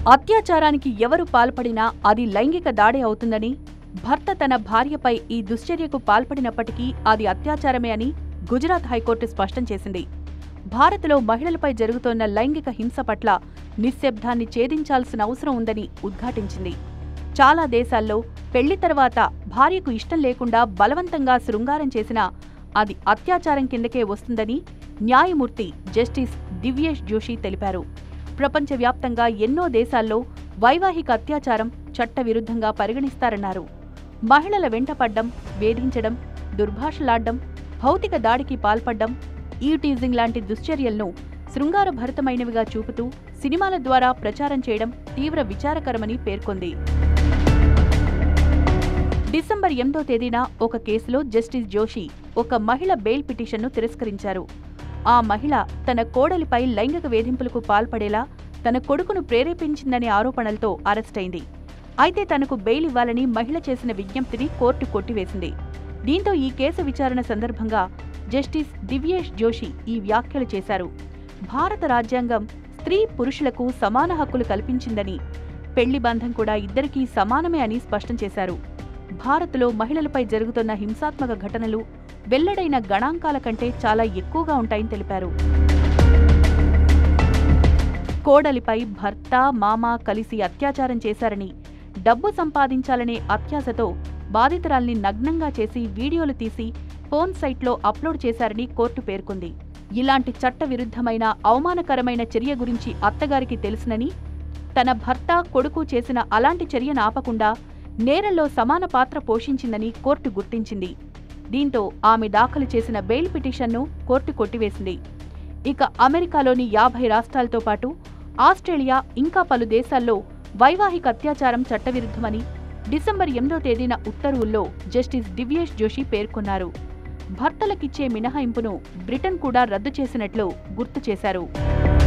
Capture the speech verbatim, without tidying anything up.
అత్యాచారానికి ఎవరు పాల్పడినా అది లైంగిక దాడి అవుతుందని, భర్త తన భార్యపై ఈ దుశ్చర్యకు పాల్పడినప్పటికీ అది అత్యాచారమే అని గుజరాత్ హైకోర్టు స్పష్టం చేసింది. భారత్లో మహిళలపై జరుగుతోన్న లైంగిక హింస పట్ల నిశ్శబ్దాన్ని ఛేదించాల్సిన అవసరం ఉందని ఉద్ఘాటించింది. చాలా దేశాల్లో పెళ్లి తర్వాత భార్యకు ఇష్టం లేకుండా బలవంతంగా శృంగారం చేసినా అది అత్యాచారం కిందకే వస్తుందని న్యాయమూర్తి జస్టిస్ దివ్యేష్ జోషి తెలిపారు. ప్రపంచవ్యాప్తంగా ఎన్నో దేశాల్లో వైవాహిక అత్యాచారం చట్టవిరుద్ధంగా పరిగణిస్తారన్నారు. మహిళల వెంటపడ్డం, వేధించడం, దుర్భాషలాడ్డం, భౌతిక దాడికి పాల్పడ్డం, ఈటీజింగ్ లాంటి దుశ్చర్యలను శృంగారభరితమైనవిగా చూపుతూ సినిమాల ద్వారా ప్రచారం చేయడం తీవ్ర విచారకరమని పేర్కొంది. డిసెంబర్ ఎనిమిదో తేదీన ఒక కేసులో జస్టిస్ జోషి ఒక మహిళ బెయిల్ పిటిషన్ను తిరస్కరించారు. ఆ మహిళ తన కోడలిపై లైంగిక వేధింపులకు పాల్పడేలా తన కొడుకును ప్రేరేపించిందనే ఆరోపణలతో అరెస్టైంది. అయితే తనకు బెయిల్ ఇవ్వాలని మహిళ చేసిన విజ్ఞప్తిని కోర్టు కొట్టివేసింది. దీంతో ఈ కేసు విచారణ సందర్భంగా జస్టిస్ దివ్యేష్ జోషి ఈ వ్యాఖ్యలు చేశారు. భారత రాజ్యాంగం స్త్రీ పురుషులకు సమాన హక్కులు కల్పించిందని, పెళ్లి బంధం కూడా ఇద్దరికీ సమానమే అని స్పష్టం చేశారు. భారత్లో మహిళలపై జరుగుతున్న హింసాత్మక ఘటనలు వెల్లడైన గణాంకాల కంటే చాలా ఎక్కువగా ఉంటాయని తెలిపారు. కోడలిపై భర్త, మామ కలిసి అత్యాచారం చేశారని, డబ్బు సంపాదించాలనే అత్యాశతో బాధితురాల్ని నగ్నంగా చేసి వీడియోలు తీసి ఫోన్ సైట్లో అప్లోడ్ చేశారని కోర్టు పేర్కొంది. ఇలాంటి చట్టవిరుద్ధమైన, అవమానకరమైన చర్య గురించి అత్తగారికి తెలుసునని, తన భర్త, కొడుకు చేసిన అలాంటి చర్యను ఆపకుండా నేరంలో సమాన పాత్ర పోషించిందని కోర్టు గుర్తించింది. దీంతో ఆమె దాఖలు చేసిన బెయిల్ పిటిషన్ను కోర్టు కొట్టివేసింది. ఇక అమెరికాలోని యాభై రాష్ట్రాలతో పాటు ఆస్ట్రేలియా, ఇంకా పలు దేశాల్లో వైవాహిక అత్యాచారం చట్టవిరుద్ధమని డిసెంబర్ ఎనిమిదో తేదీన ఉత్తర్వుల్లో జస్టిస్ దివ్యేష్ జోషి పేర్కొన్నారు. భర్తలకిచ్చే మినహాయింపును బ్రిటన్ కూడా రద్దు చేసినట్లు గుర్తు చేశారు.